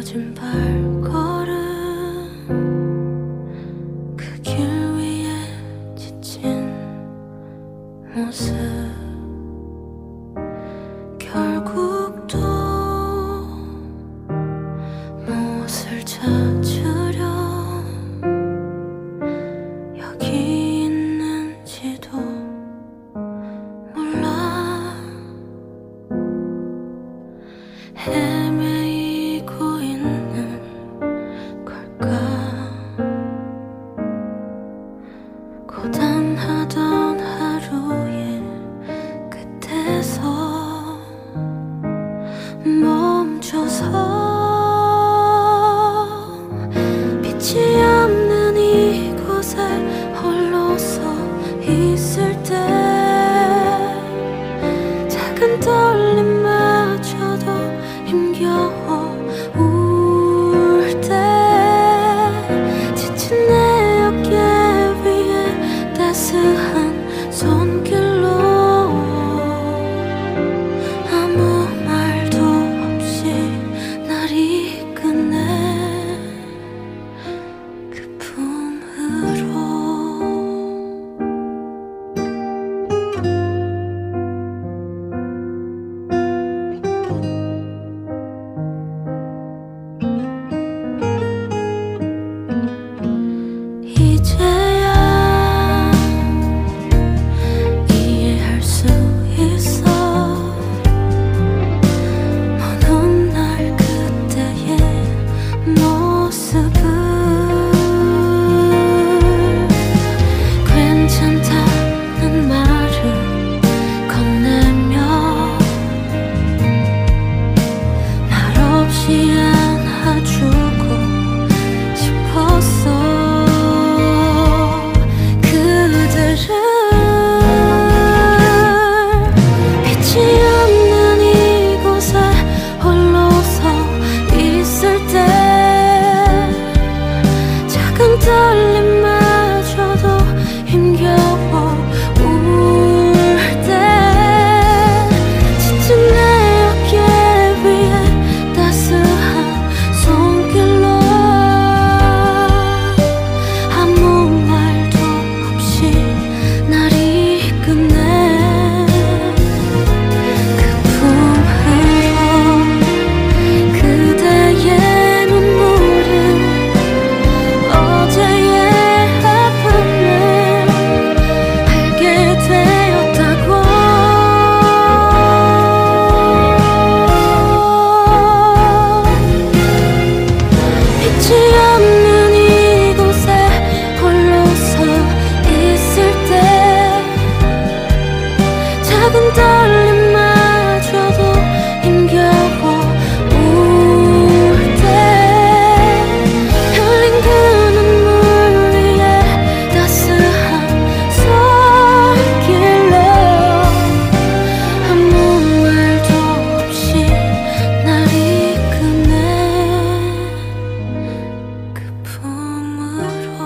느려진 발걸음 그 길 위에 지친 모습 결국 또 무엇을 찾으려 여기 있는지도 몰라 헤매이고 있는 걸까 고단하던 하루의 끝에서 멈춰서 빛이 없는 이곳에 홀로 서 있을 때 작은 떨림마저도 힘겨워 울 때 지친 내 어깨 위에 따스한 손길로 아무 말도 없이 날 이끄네 그 품으로 이제야 이해할 수 있어 먼 훗날 그때의 모습을 괜찮다는 말을 건네며 말없이 안아주고 싶었어 그들을 빛이 없는 이곳에 홀로 서 있을 때 작은 떨림마저도 힘겨워 울 때 지친 내 어깨 위에 따스한 손길로 아무 말도 없이 날 이끄네 그 품으로 그대의 눈물은 어제의 아픔을 알게 되었다고 빛이 없는 이곳에 홀로 서 있을 때 작은 떨림마저도 힘겨워 울 때 흘린 그 눈물 위에 따스한 손길로 아무 말도 없이 날 이끄네 그 품으로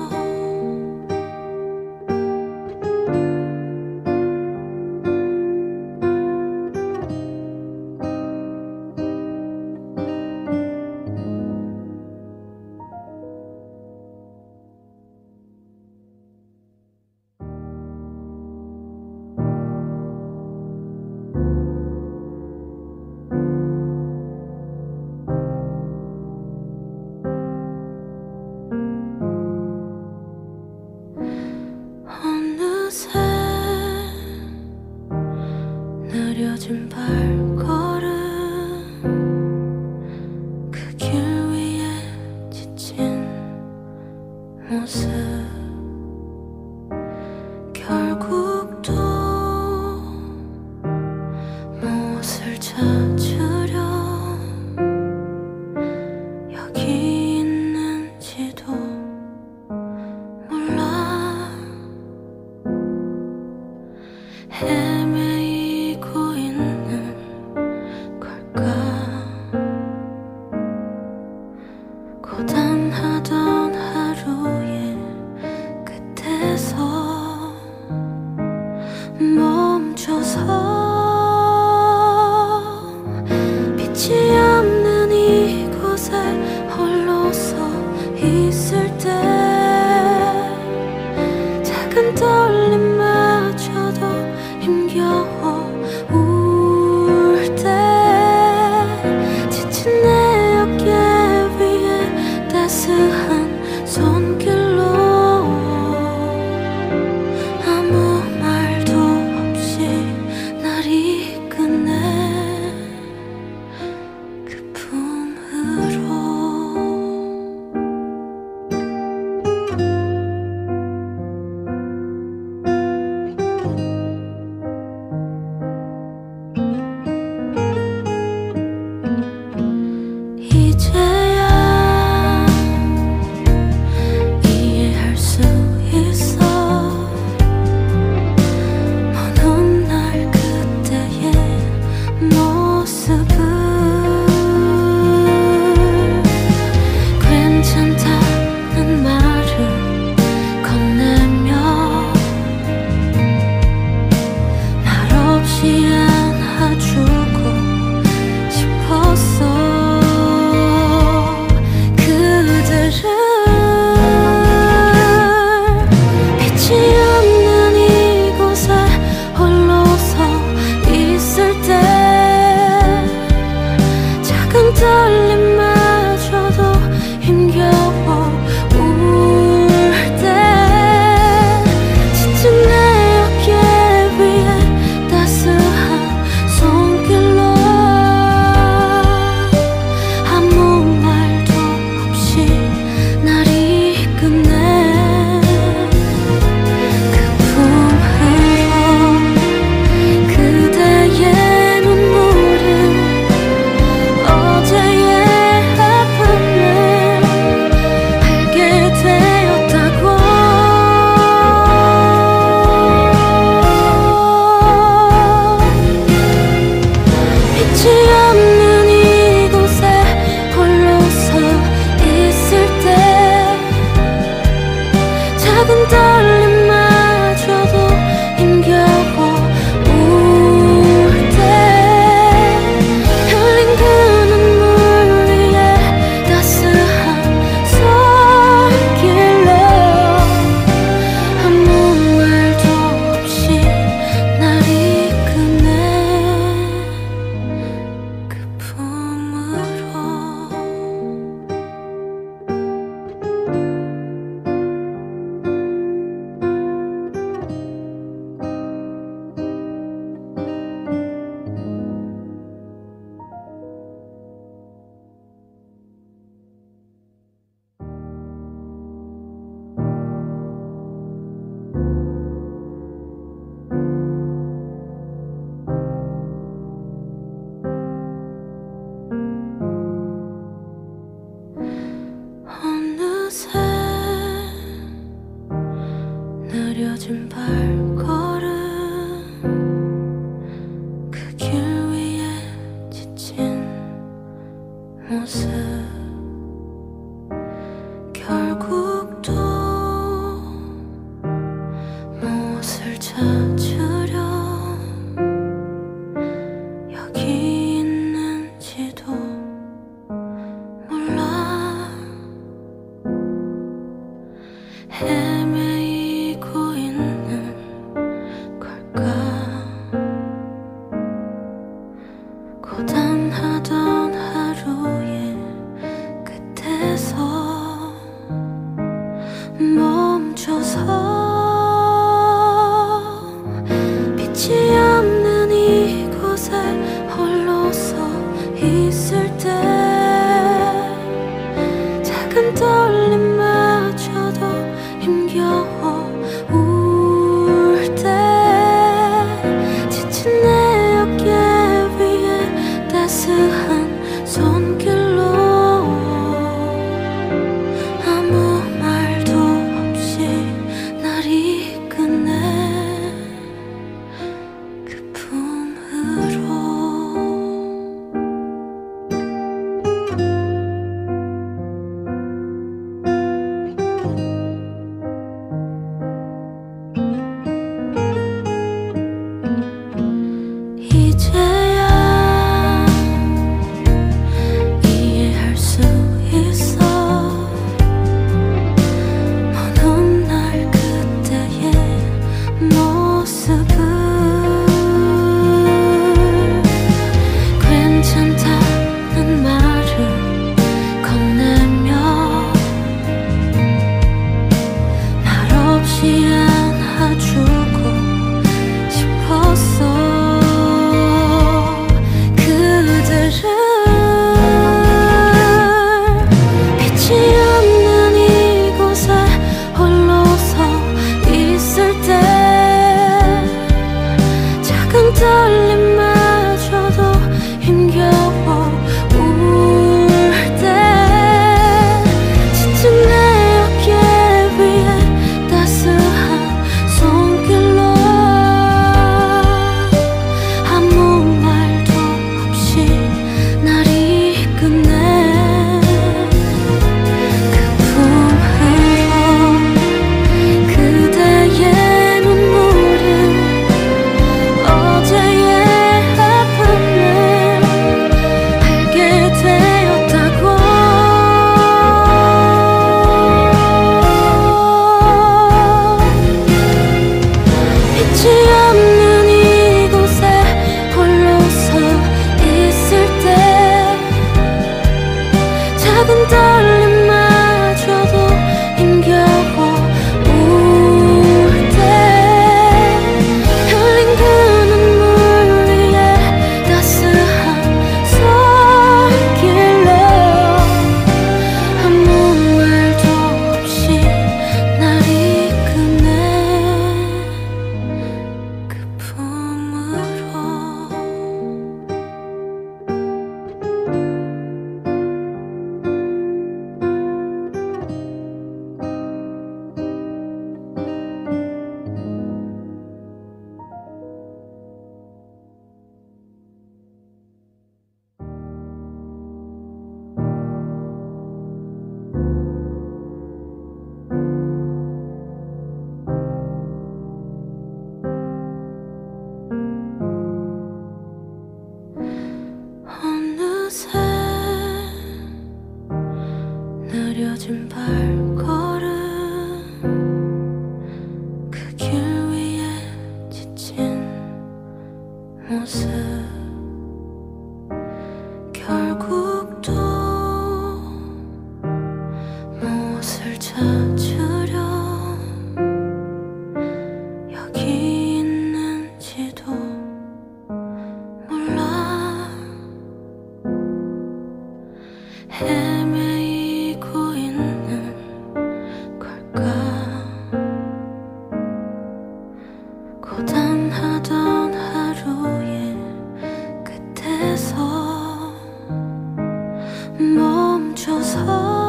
어느새 느려진 발걸음 그 길 위에 지친 모습 결국 또 무엇을 찾으려 여기 있는지도 몰라 헤매이고 있는 걸까 고단하던 하루의 끝에서 멈춰서 안아주고 싶었어. 그들을 빛이 없는 이곳에 홀로서 있을 때 작은 떨림마저도 힘겨워 울 때 지친 내 어깨 위에 따스한 손길로 아무 말도 없이 날 이끄네. 그 품으로 그대의 눈물은 어제의 아픔을 알게 되었다고. 빛이 없는 이곳에 홀로서 있을 때 작은 떨림마저도 힘겨워 울 때 흘린 그 눈물 위에 따스한 손길로 아무 말도 없이 날 이끄네. 그 품으로 어느새 느려진 발걸음 그 길 위에 지친 모습 결국 또 무엇을 찾으려 여기 있는지도 몰라. 헤매이고 있는 걸까. 고단하던 하루의 끝에서 멈춰서 빛이 없는 이곳에 홀로서 있을 때 작은 떨림마저도 힘겨워 울 때 지친 내 어깨 위에 느려진 발걸음 그 길 위에 지친 모습 결국 또 무엇을 찾으려 여기 있는지도 몰라 헤매이고 있는 걸까 고단하던 하루의 끝에서 멈춰서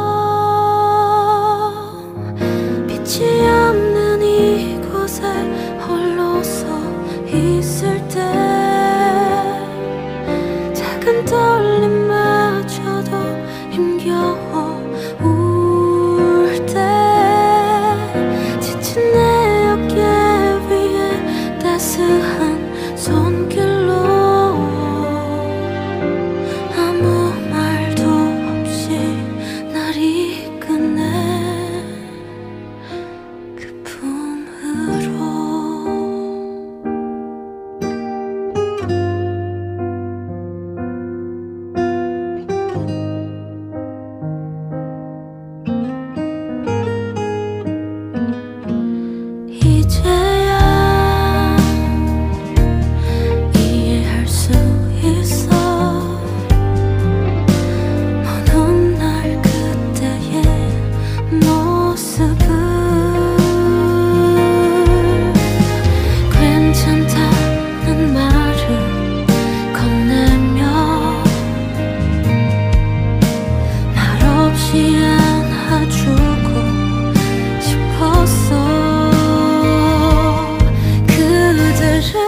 빛이 없는 이곳에 홀로 서 있을 때 작은 떨림마저도 힘겨워 울 때 지친 내 어깨 위에 따스한 손길로 아무 말도 없이 날 이끄네 그 품으로 이제야 이해할 수 있어 먼 훗날 그때의 모습을 괜찮다는 말을 건네며 말없이 안아주고 싶었어 그들을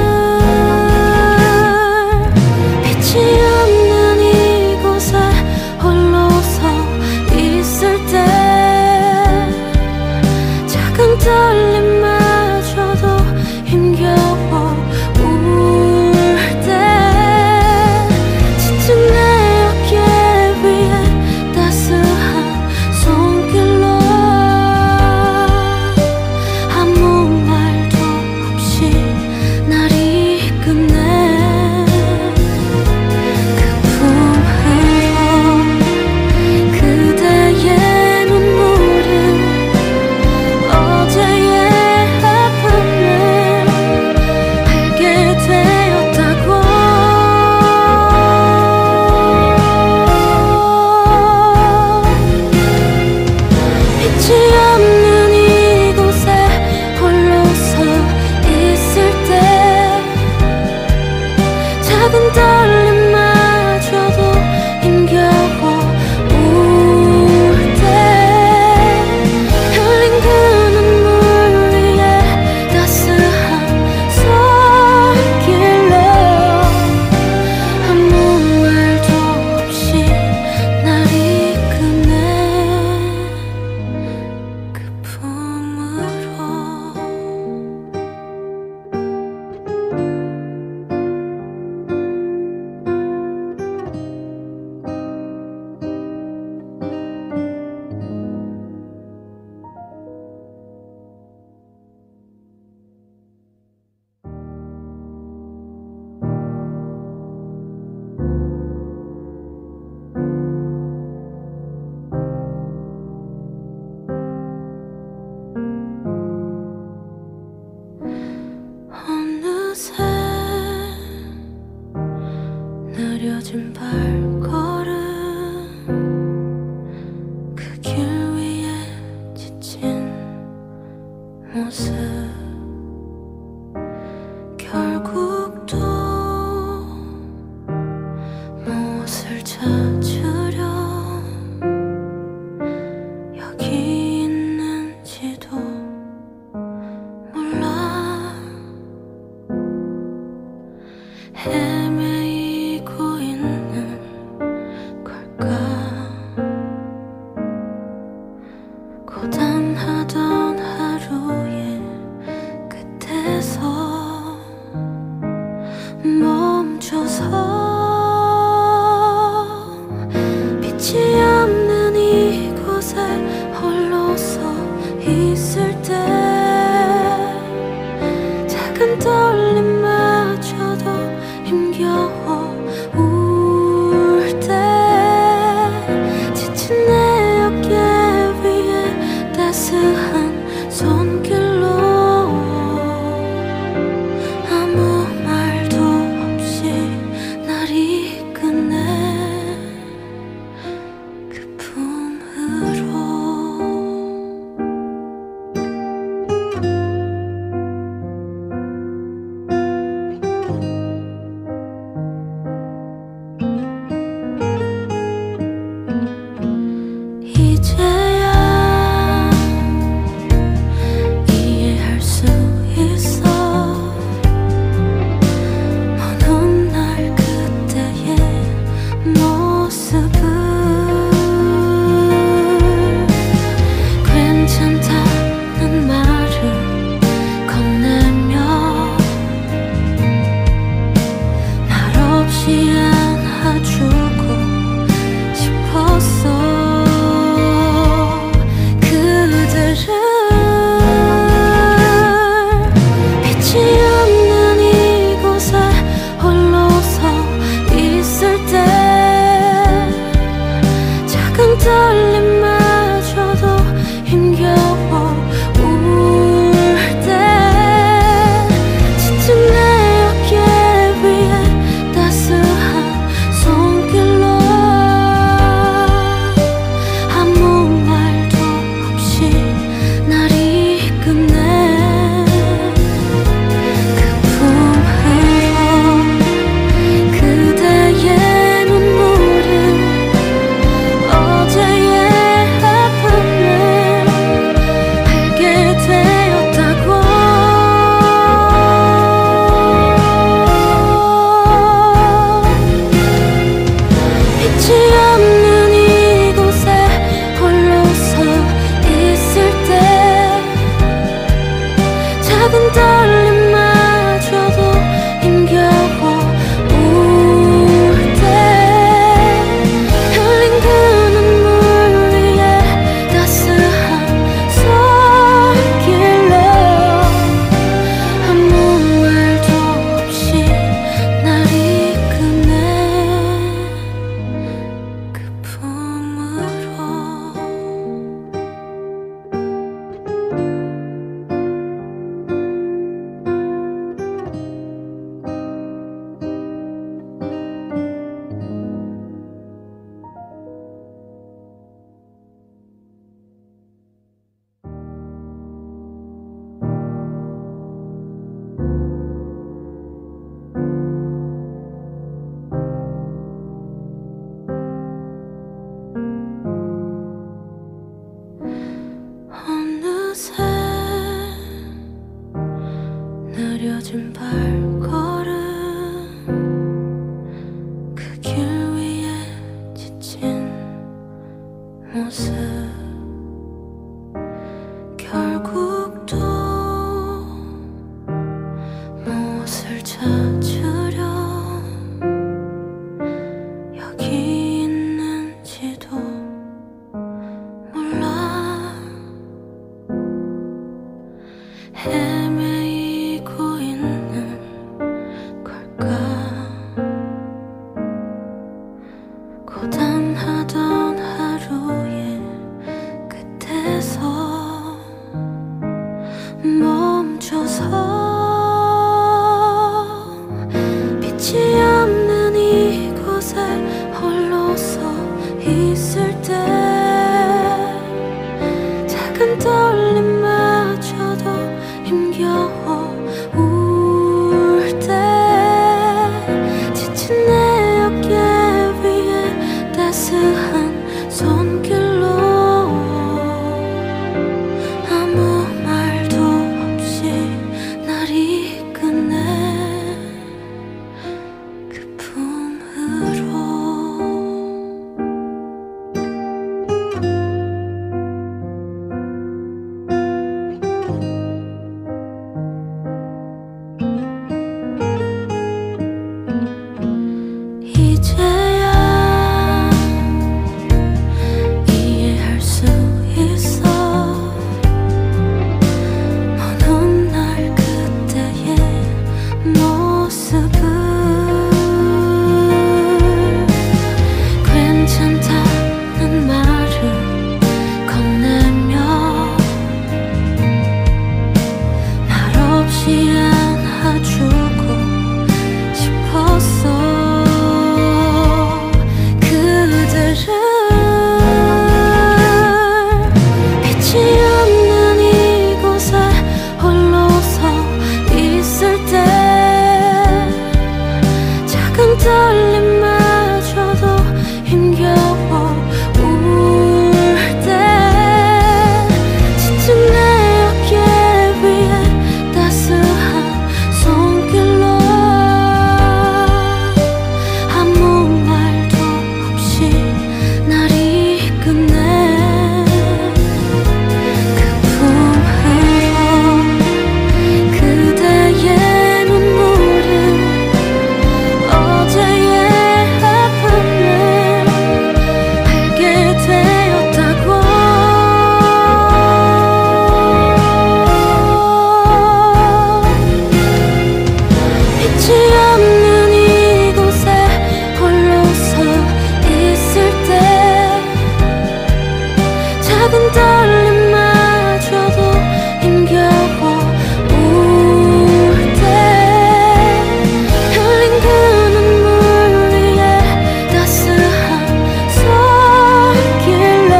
빛이 없는 이곳에 홀로 서 있을 때 작은 떨림마저도 힘겨워 울 때 지친 내 어깨 위에 따스한 손길로 아무 말도 없이 날 이끄네 그 품으로 그대의 눈물은 어제의 아픔을 알게 되었다고 빛이 없는 이곳에 홀로 서 있을 때 작은 떨림마저도 힘겨워 울 때 흘린 그 눈물 위에 따스한 손길로 아무 말도 없이 날 이끄네 그 품으로 어느새 느려진 발걸음 그 길 위에 지친 모습 결국 또 무엇을 찾으려 여기 있는지도 몰라 헤매이고 있는 걸까 고단하던 하루의 끝에서 멈춰서 빛이 없는 이곳에 내려올 때 지친 내 어깨 위에 따스한 손길로 아무 말도 없이 날 이끄네 그 품으로. 떨림마저도 힘겨워 울 때 지친 내 어깨 위에 따스한 손길로 아무 말도 없이 날 이끄네. 그 품으로 그대의 눈물은 어제의 아픔을 알게 되었다고. 빛이 없는 이곳에 홀로 서 있을 때 작은 떨림마저도 힘겨워 울 때 흘린 그 눈물 위에 따스한 손길로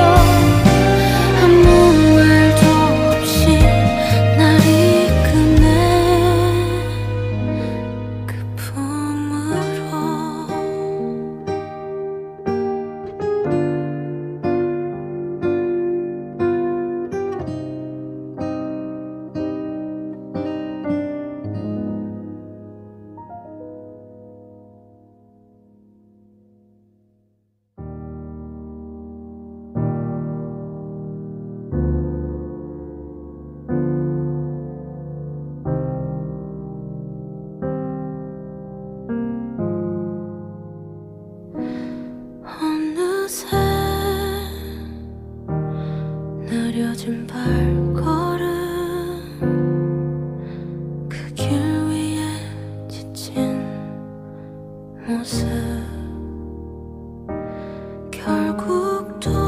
아무 말도 없이 날 이끄네. 그 품으로 어느새 느려진 발걸음 그 길 위에 지친 모습 결국 또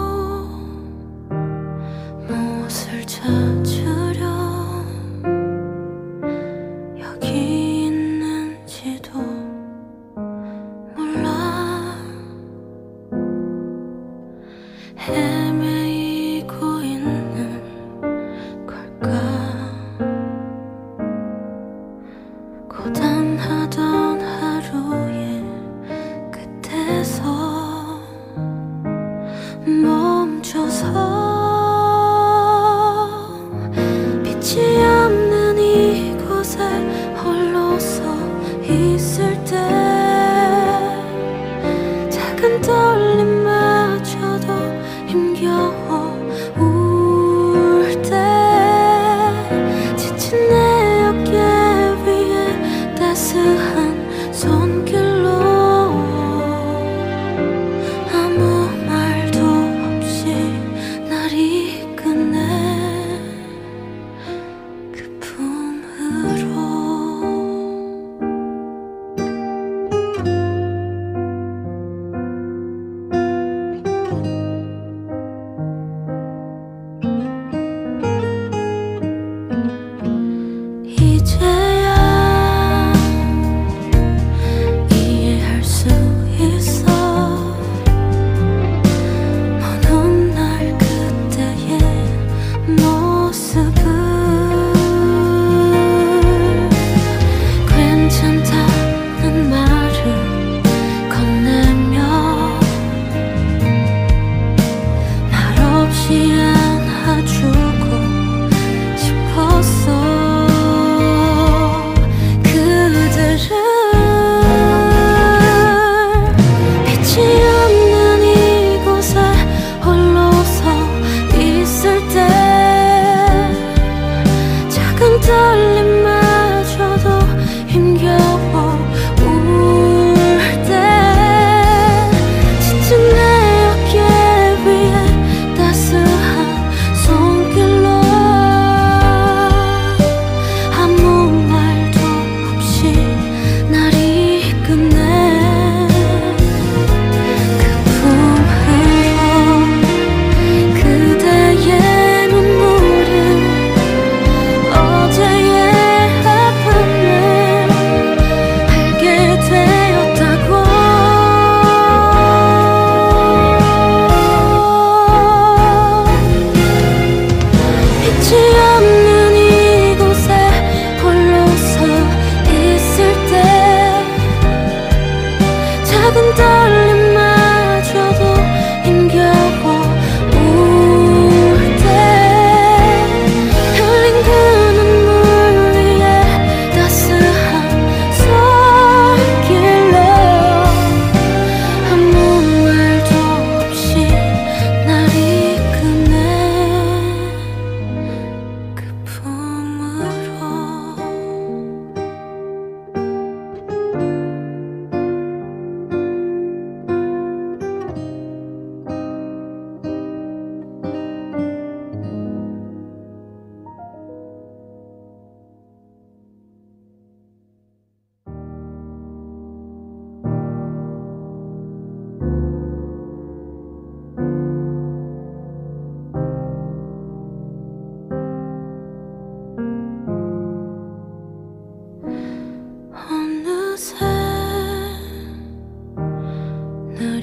무엇을 찾으려 여기 있는지도 몰라. 헤매이고 있는 걸까. 고단하던 하루의 끝에서 멈춰서 빛이 없는 이곳에 홀로 서 있을 때 작은 떨림마저도 힘겨워 울 때 지친 내 어깨 위에 따스한 손길로 아무 말도 없이 날 이끄네. 그 품으로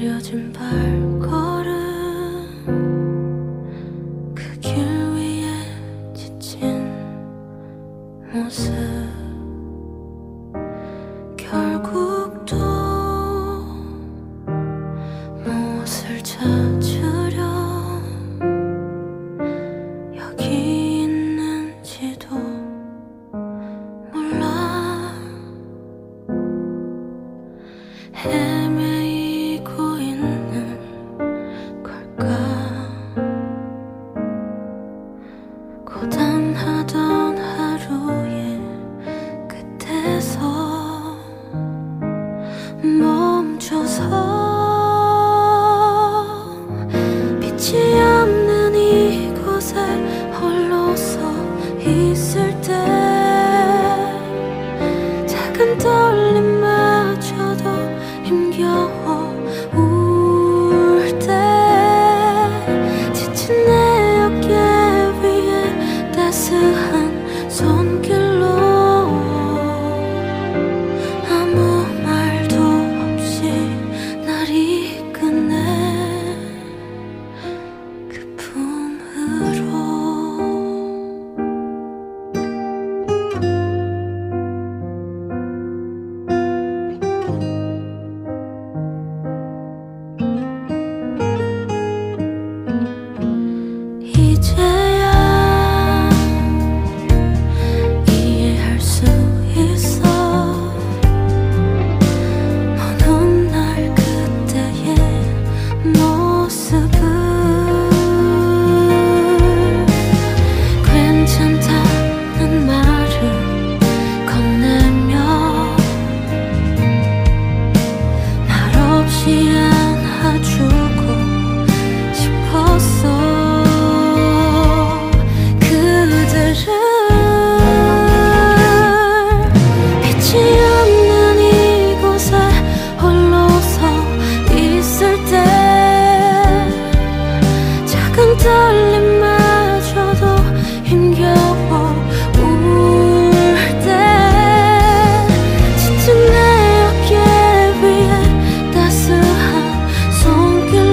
느려진 발걸음 그 길 위에 지친 모습 결국 또 무엇을 찾으려 여기 있는지도 몰라 헤매이고 있는 걸까 고단하던 하루의 끝에서 멈춰서 빛이 없는 이곳에 홀로 서 있을 때 작은 떨림마저도 힘겨워 울 때 지친 내 어깨 위에 따스한 손길로 아무 말도 없이 날 이끄네 그 품으로 이제야 이해할 수 있어 먼 훗날 그때의 모습을 괜찮다는 말을 건네며 말없이 안아주고 싶었어 그들을 빛이 없는 이곳에 홀로 서 있을 때 작은 떨림마저도 힘겨워 울 때 지친 내 어깨 위에 따스한 손길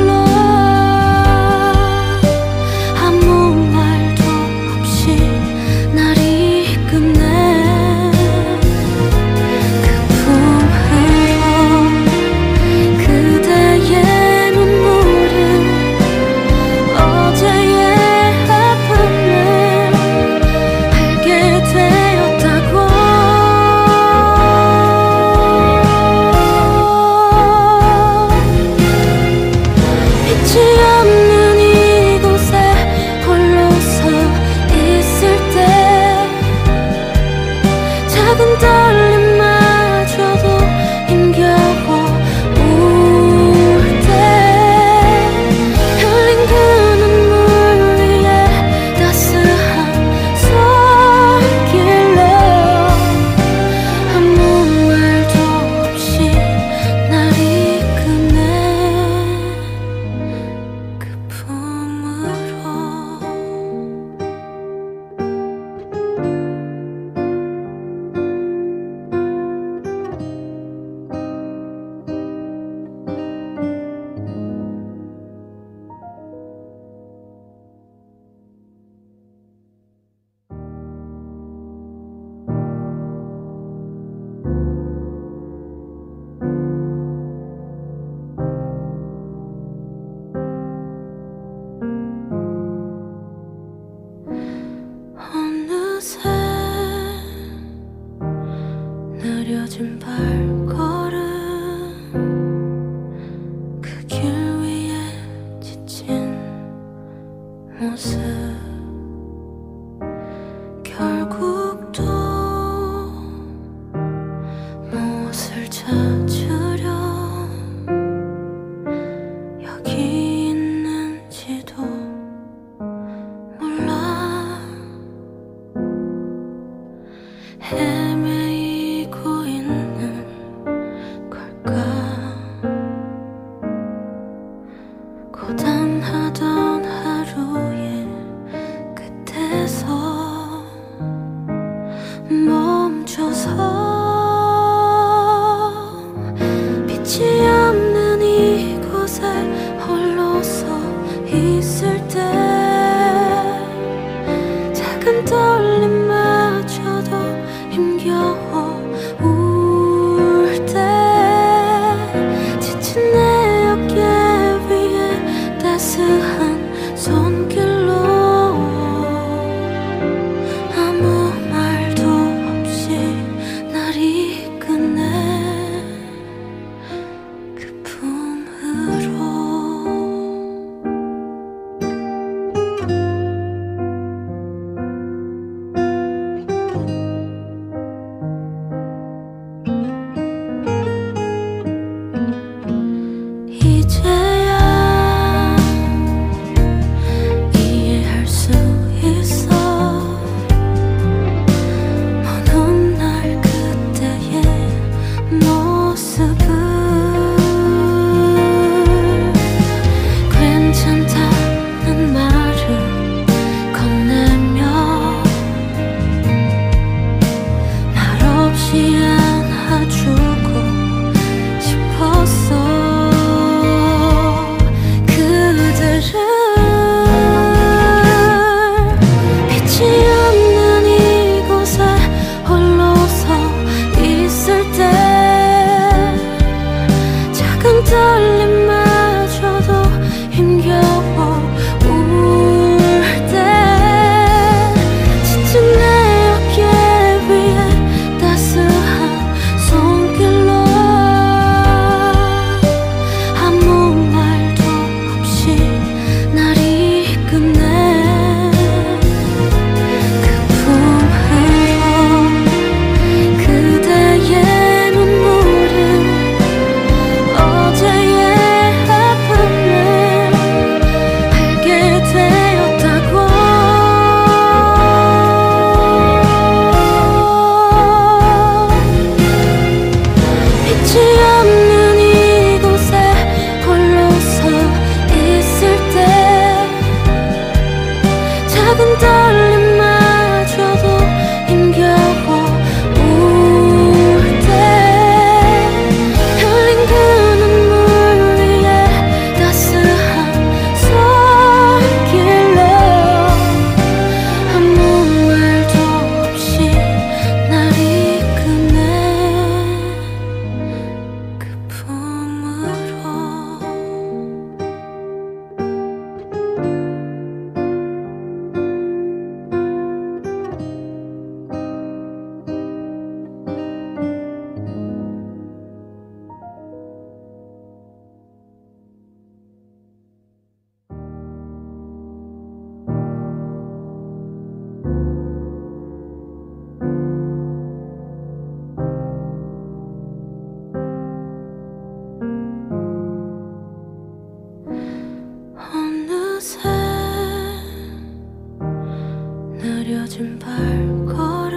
느려진 발걸음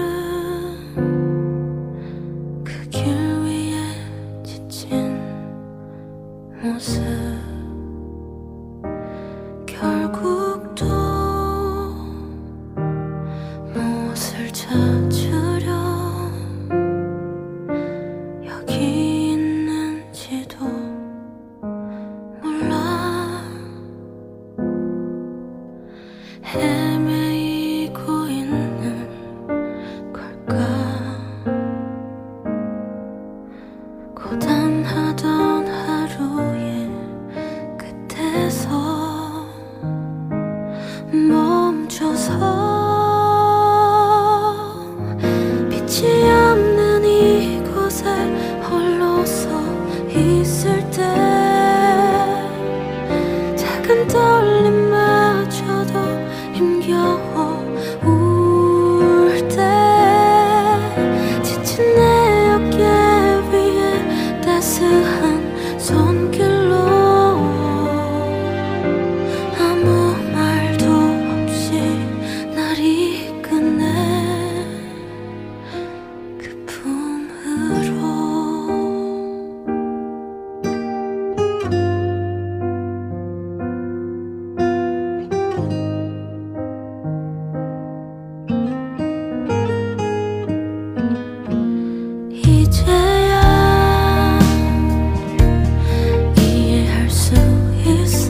그 길 위에 지친 모습 결국 또 무엇을 찾으려 여기 있는지도 몰라 헤매이고 있는 걸까 고단하던 하루의 끝에서 멈춰서 빛이 없는 이곳에 홀로 서 있을 때 작은 떨림마저도 힘겨워 울 때 지친 내 어깨 위에 따스한 손길로 아무 말도 없이 날 이끄네 그 품으로 이제야 이해할 수 있어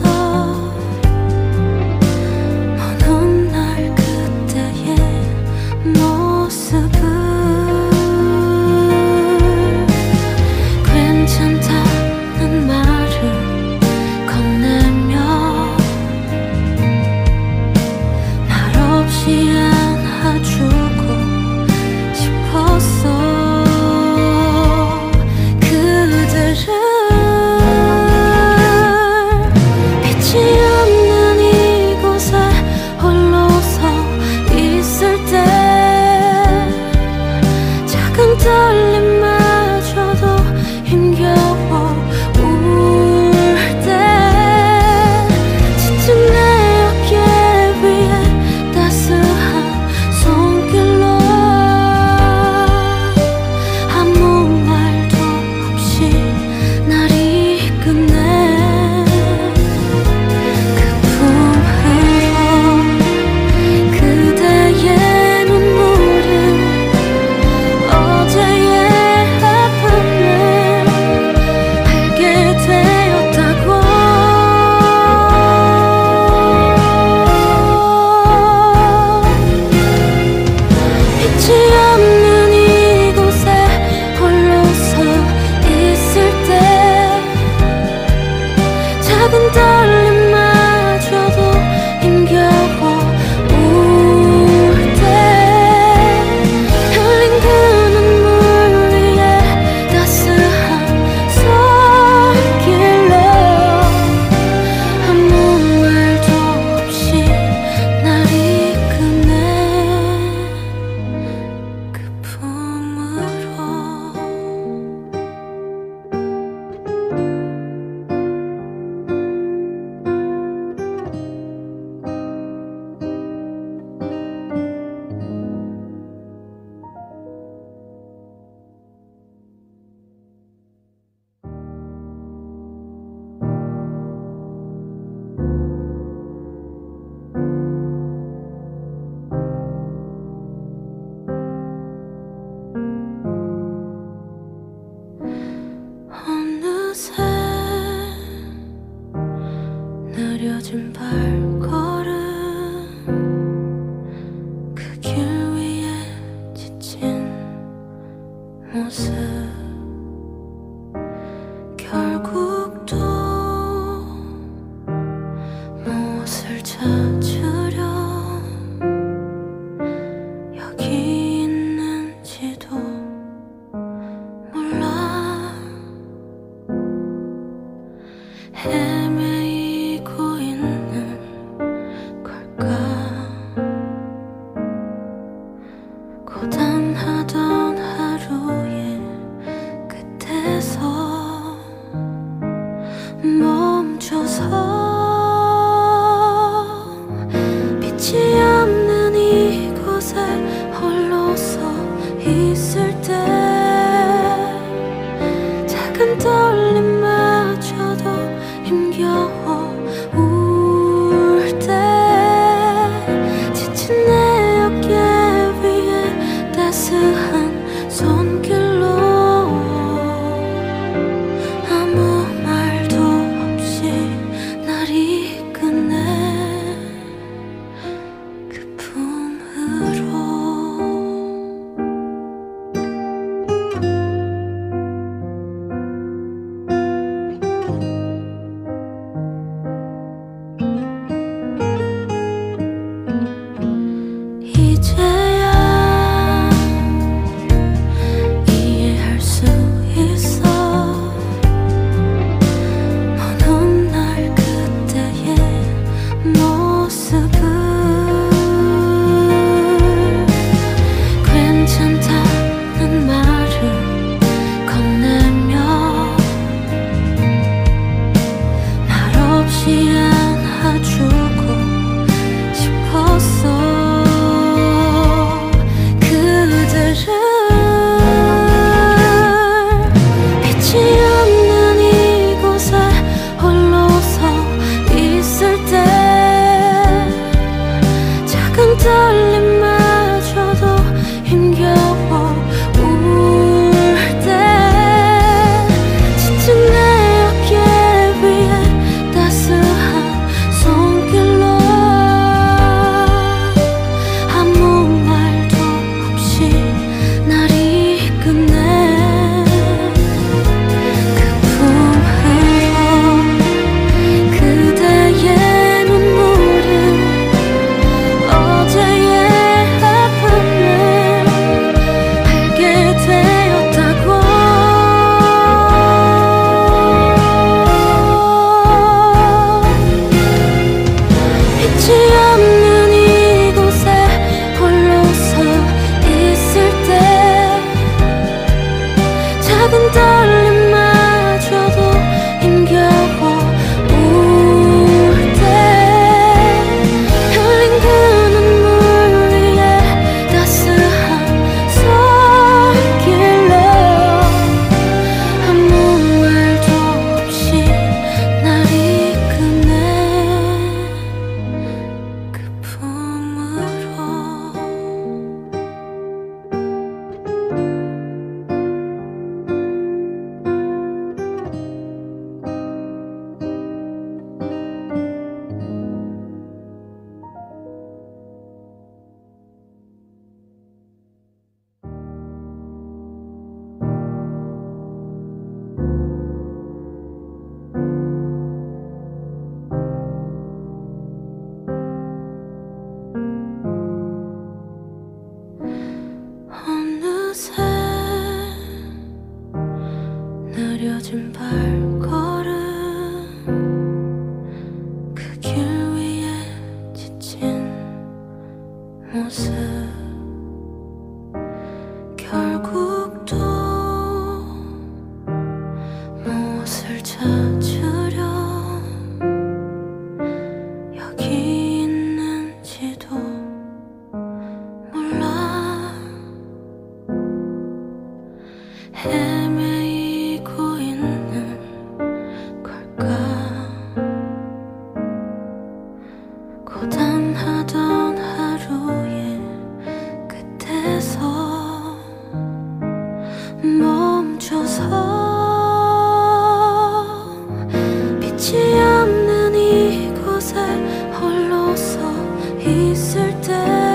먼 훗날 그때의 모습을 괜찮다는 말을 건네며 말없이 안아주고 싶었어 그들을 빛이 없는 이곳에 홀로 서 있을 때 작은 떨림마저도 힘겨워 울 때 지친 내 어깨 위에 따스한 손길로 아무 말도 없이 날 이끄네 그 품으로 그대의 눈물은 어제의 아픔을 알게 되었다고 빛이 없는 이곳에 홀로 서 있을 때 작은 떨림마저도 힘겨워 울 때 흘린 그 눈물 위에 따스한 손길로 아무 말도 없이 날 이끄네 그 품으로 어느새 느려진 발걸음 그 길 위에 지친 모습 결국 또 무엇을 찾으려 여기 있는지도 몰라 헤매이고 있는 걸까 고단하던 하루의 끝에서 멈춰서 빛이 없는 이곳에 느려진 발걸음 그 길 위에 지친 모습 결국 또 무엇을 찾으려 여기 있는지도 몰라 헤매이고 있는 걸까 고단하던 하루의 끝에서 멈춰서 빛이 없는 이곳에 홀로서 있을 때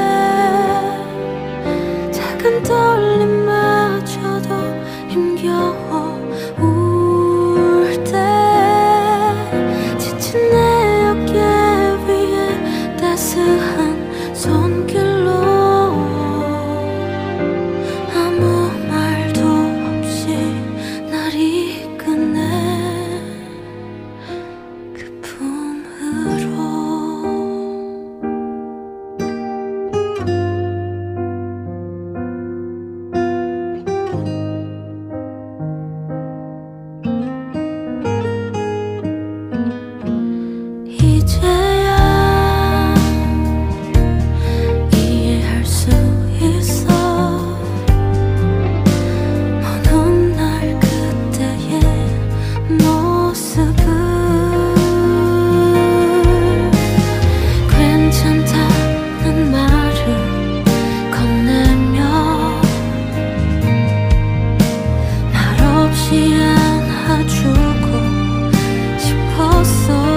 작은 떨림마저도 힘겨워 울 때 지친 내 어깨 위에 따스한 손길로 아무 말도 없이 날 이끄네 그 품으로 이제야 이해할 수 있어 먼 훗날 그때의 모습을 괜찮다는 말을 건네며 말없이 안아주고 싶었어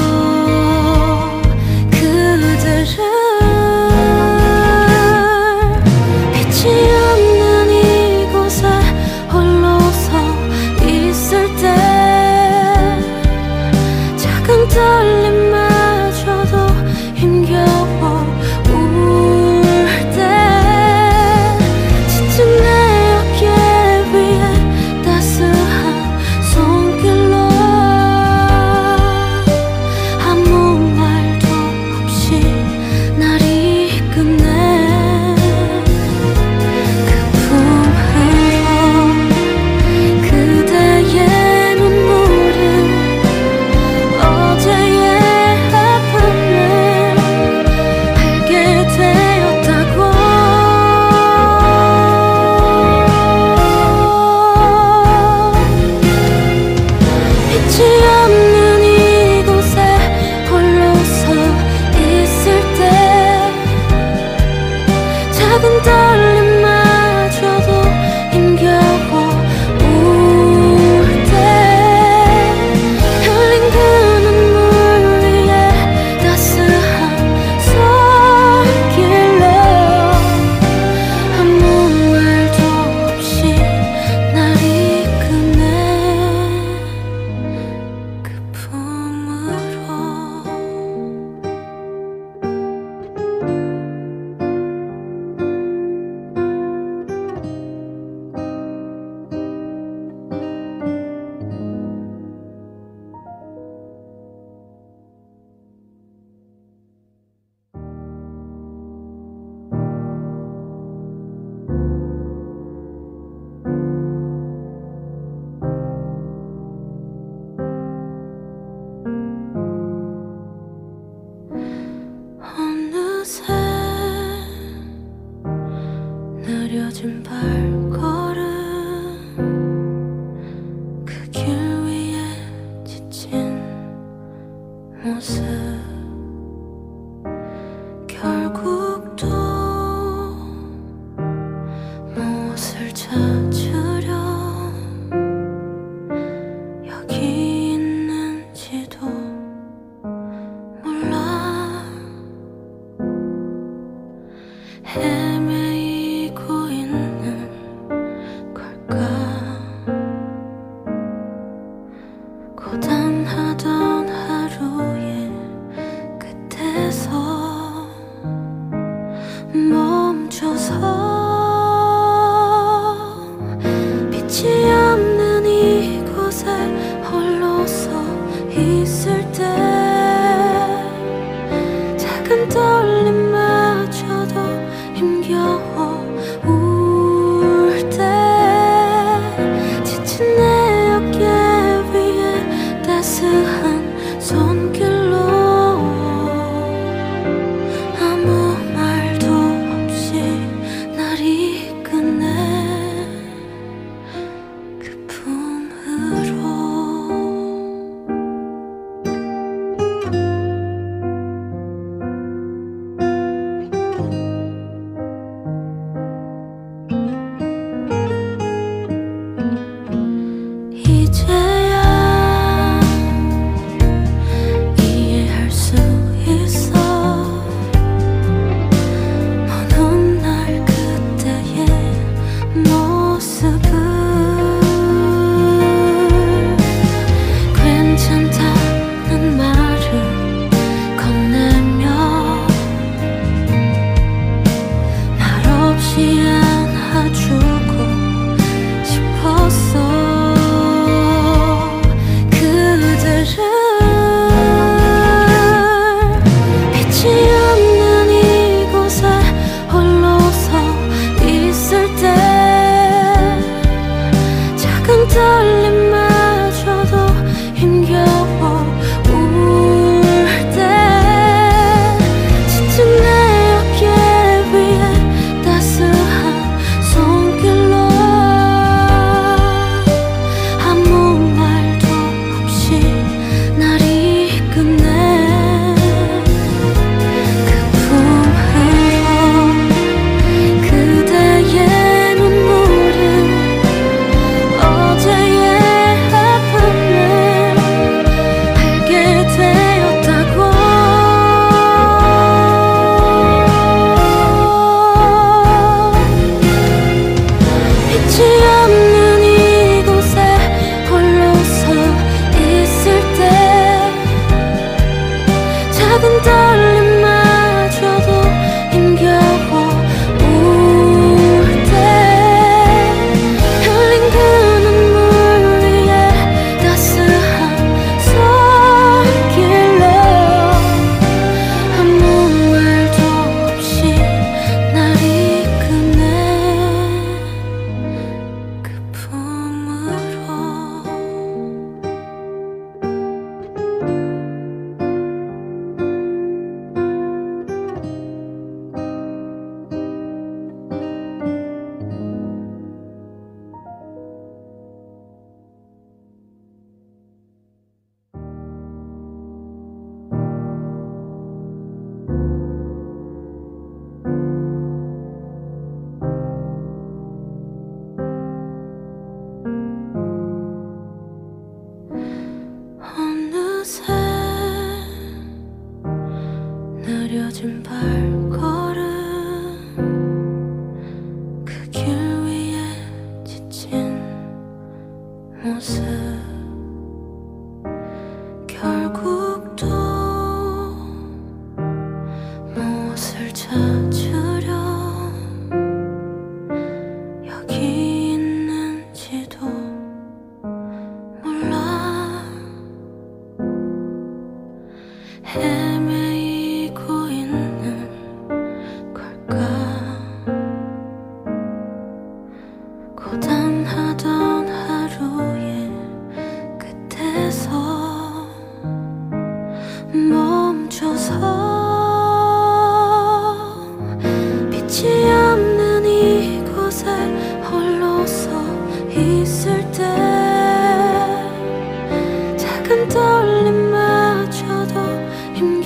그들을 빛이 없는 이곳에 홀로서 있을 때 작은 떨림마저도 힘겨워 울 때 지친 내 어깨 위에 따스한 손길로 아무 말도 없이 날 이끄네 그 품으로 그대의 눈물은 어제의 아픔을 알게 되었다고 빛이 없는 이곳에 홀로서 있을 때 작은 떨림마저도 힘겨워 울 때 흘린 그 눈물 위에 따스한 손길로 아무 말도 없이 날 이끄네 그 품으로 어느새 느려진 발걸음 그 길 위에 지친 모습 결국 또 무엇을 찾으려 여기 있는지도 몰라 헤매이고 있는 걸까 고단하던 하루의 끝에서 멈춰서 빛이 없는 이곳에 곳에 홀로서 있을 때 작은 떨림마저도 힘겨워 울 때 지친 내 어깨 위에 따스한 손길로 아무 말도 없이 날 이끄네 그 품으로. 이제야 이해할 수 있어 먼 훗날 그때의 모습을. 괜찮다는 말을 건네며 말없이 안아주고 싶었어. 그들을 빛이 없는 이곳에 홀로서 있을 때 작은 떨림마저도 힘겨워 울 때 지친 내 어깨 위에 따스한 손길로 아무 말도 없이 날 이끄네 그 품으로. 그대의 눈물은 어제의 아픔을 알게 되었다고. 빛이 없는 이곳에 홀로서 있을 때 작은 떨림마저도 힘겨워 울 때 흘린 그 눈물 위에 따스한 손길로 아무 말도 없이 날 이끄네 그 품으로. 어느새 느려진 발걸음 그 길 위에 지친 모습. 결국 또 무엇을 찾으려 여기 있는지도 몰라. 헤매이고 있는 걸까. 고단하던 하루의 끝에서 멈춰서 빛이 없는 이곳에 홀로서 있을 때 작은 떨림마저도 힘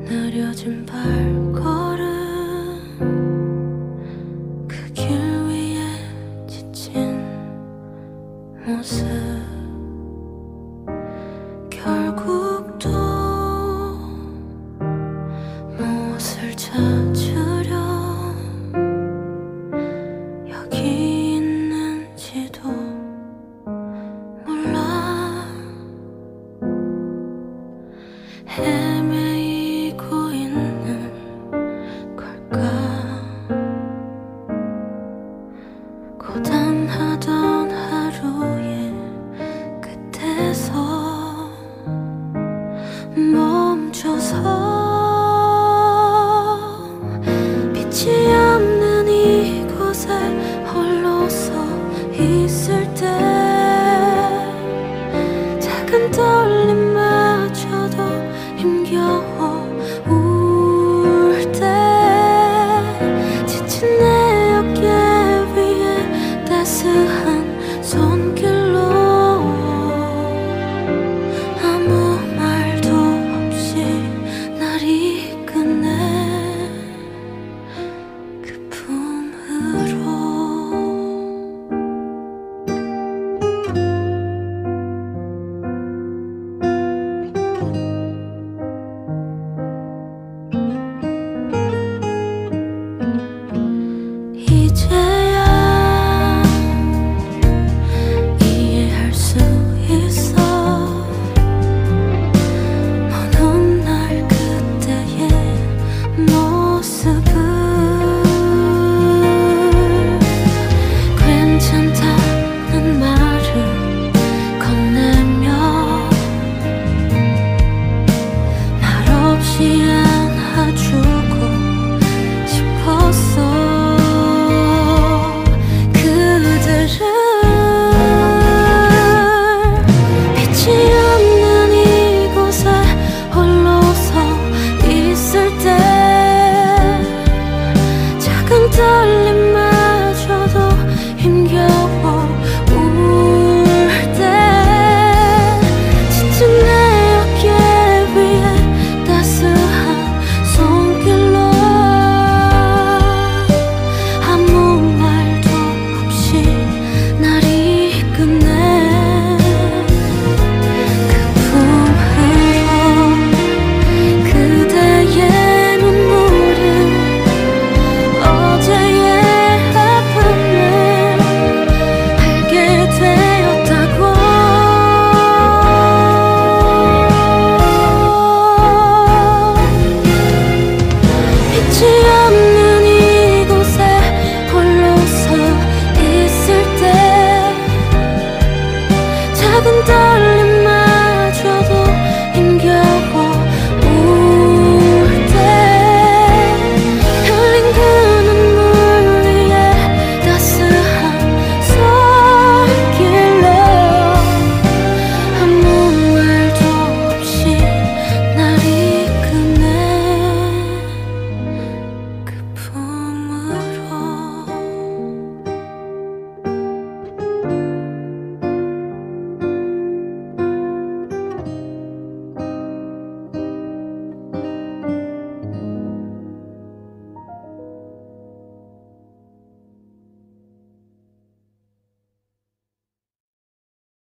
느려진 발걸음 그 길 위에 지친 모습 결국 또 무엇을 찾아